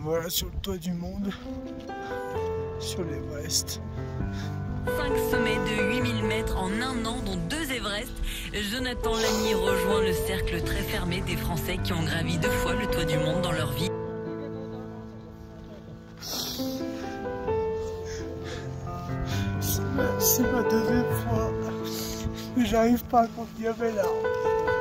voilà, sur le toit du monde, sur l'Everest. 5 sommets de 8000 mètres en un an, dont 2 Everest. Jonathan Lagny rejoint le cercle très fermé des Français qui ont gravi 2 fois le toit du monde dans leur vie. C'est ma deuxième fois, mais j'arrive pas à contenir mes larmes.